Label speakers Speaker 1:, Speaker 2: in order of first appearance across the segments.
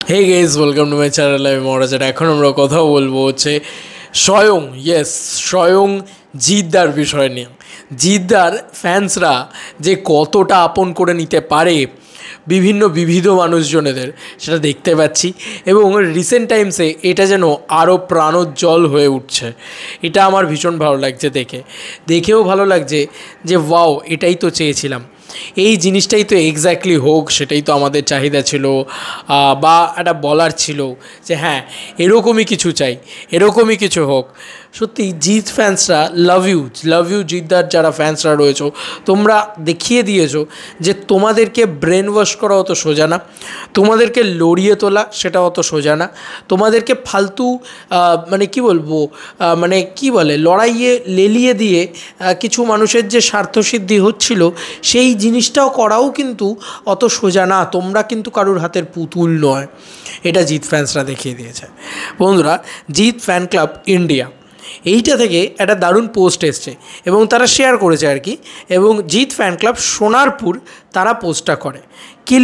Speaker 1: Hey guys, welcome to my channel. আমি মহারাজার। এখন আমরা কথা বলবো হচ্ছে স্বয়ং জিদ্দার বিষয় নিয়ে। জিদ্দার ফ্যান্সরা যে কতটা আপন করে নিতে পারে বিবিধ মানুষজনেদের, সেটা দেখতে পাচ্ছি। এবং রিসেন্ট টাইমসে এটা যেন আরও প্রাণোজ্জ্বল হয়ে উঠছে। এটা আমার ভীষণ ভালো লাগছে দেখেও ভালো লাগছে যে ওয়াও, এটাই তো চেয়েছিলাম, এই জিনিসটাই তো এক্স্যাক্টলি হোক, সেটাই তো আমাদের চাহিদা ছিল, বা একটা বলার ছিল যে হ্যাঁ, এরকমই কিছু চাই, এরকমই কিছু হোক। সত্যি জিৎ ফ্যান্সরা লাভ ইউ জিদ্দার যারা ফ্যান্সরা রয়েছো, তোমরা দেখিয়ে দিয়েছো যে তোমাদেরকে ব্রেন ওয়াশ করা অত সোজা না, তোমাদেরকে লড়িয়ে তোলা সেটা অত সোজা না, তোমাদেরকে ফালতু মানে কি বলবো, মানে কি বলে, লড়াইয়ে লেলিয়ে দিয়ে কিছু মানুষের যে স্বার্থসিদ্ধি হচ্ছিল সেই জিনিসটাও করাও কিন্তু অত সোজা না। তোমরা কিন্তু কারুর হাতের পুতুল নয়, এটা জিৎ ফ্যান্সরা দেখিয়ে দিয়েছে। বন্ধুরা, জিৎ ফ্যান ক্লাব ইন্ডিয়া এইটা থেকে একটা দারুণ পোস্ট এসছে এবং তারা শেয়ার করেছে আর কি। এবং জিৎ ফ্যান ক্লাব সোনারপুর তারা পোস্টটা করে। কি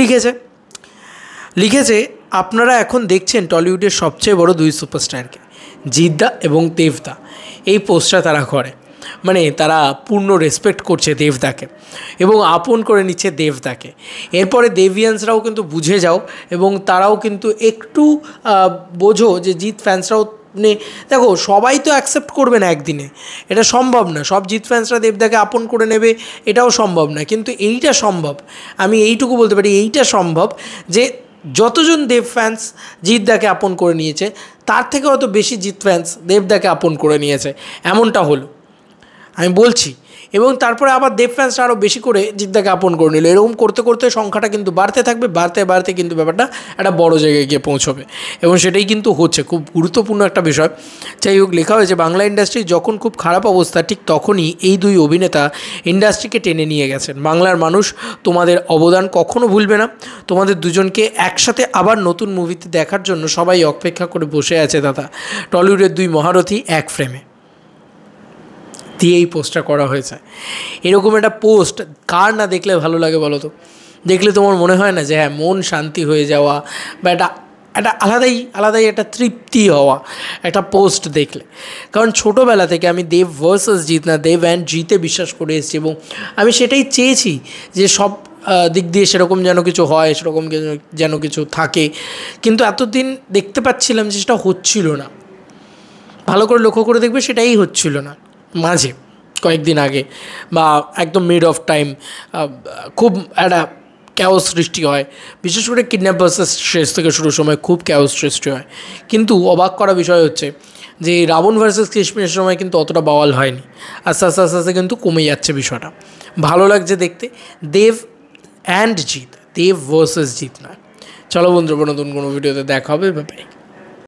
Speaker 1: লিখেছে, আপনারা এখন দেখছেন টলিউডের সবচেয়ে বড় দুই সুপারস্টারকে, জিদ্দা এবং দেবদা। এই পোস্টটা তারা করে, মানে তারা পূর্ণ রেসপেক্ট করছে দেবদাকে এবং আপন করে নিচ্ছে দেবদাকে। এরপরে দেবিয়ান্সরাও কিন্তু বুঝে যাও এবং তারাও কিন্তু একটু বোঝো যে জিৎ ফ্যান্সরাও, দেখো সবাই তো অ্যাকসেপ্ট করবে না একদিনে, এটা সম্ভব না। সব জিৎ ফ্যান্সরা দেবদাকে আপন করে নেবে, এটাও সম্ভব না। কিন্তু এইটা সম্ভব, আমি এইটুকু বলতে পারি, এইটা সম্ভব যে যতজন দেব ফ্যান্স জিদ্দাকে আপন করে নিয়েছে, তার থেকে হয়তো বেশি জিৎ ফ্যান্স দেবদাকে আপন করে নিয়েছে, এমনটা হলো আমি বলছি। এবং তারপরে আবার দেব ফ্যান্সরা আরও বেশি করে জিদ্দাকে আপন করে নিল। এরকম করতে করতে সংখ্যাটা কিন্তু বাড়তে থাকবে, বাড়তে কিন্তু ব্যাপারটা একটা বড় জায়গায় গিয়ে পৌঁছবে এবং সেটাই কিন্তু হচ্ছে। খুব গুরুত্বপূর্ণ একটা বিষয়। যাই হোক, লেখা হয়েছে বাংলা ইন্ডাস্ট্রি যখন খুব খারাপ অবস্থা, ঠিক তখনই এই দুই অভিনেতা ইন্ডাস্ট্রিকে টেনে নিয়ে গেছেন। বাংলার মানুষ তোমাদের অবদান কখনো ভুলবে না। তোমাদের দুজনকে একসাথে আবার নতুন মুভিতে দেখার জন্য সবাই অপেক্ষা করে বসে আছে দাদা। টলিউডের দুই মহারথী এক ফ্রেমে দিয়ে এই পোস্টটা করা হয়েছে। এরকম একটা পোস্ট কার না দেখলে ভালো লাগে বলো তো? দেখলে তোমার মনে হয় না যে হ্যাঁ, মন শান্তি হয়ে যাওয়া বা একটা আলাদাই একটা তৃপ্তি হওয়া একটা পোস্ট দেখলে? কারণ ছোটোবেলা থেকে আমি দেব ভার্সেস জিৎ না, দেব অ্যান্ড জিতে বিশ্বাস করে এসেছি এবং আমি সেটাই চেয়েছি যে সব দিক দিয়ে সেরকম যেন কিছু হয়, সেরকম যেন কিছু থাকে। কিন্তু এতদিন দেখতে পাচ্ছিলাম যে সেটা হচ্ছিল না। ভালো করে লক্ষ্য করে দেখবে, সেটাই হচ্ছিল না। মাঝে কয়েকদিন আগে বা একদম মিড অফ টাইম খুব একটা ক্যাওস সৃষ্টি হয়, বিশেষ করে কিডন্যাপ ভার্সেস শেষ থেকে শুরুর সময় খুব ক্যাওস সৃষ্টি হয়। কিন্তু অবাক করা বিষয় হচ্ছে যে রাবণ ভার্সেস কিশমিশের সময় কিন্তু অতটা বাওয়াল হয়নি, আস্তে আস্তে আস্তে আস্তে কিন্তু কমে যাচ্ছে বিষয়টা। ভালো লাগছে দেখতে। দেব অ্যান্ড জিৎ, দেব ভার্সেস জিৎ নয়। চলো বন্ধুরা, নতুন কোনো ভিডিওতে দেখা হবে। ব্যাপারে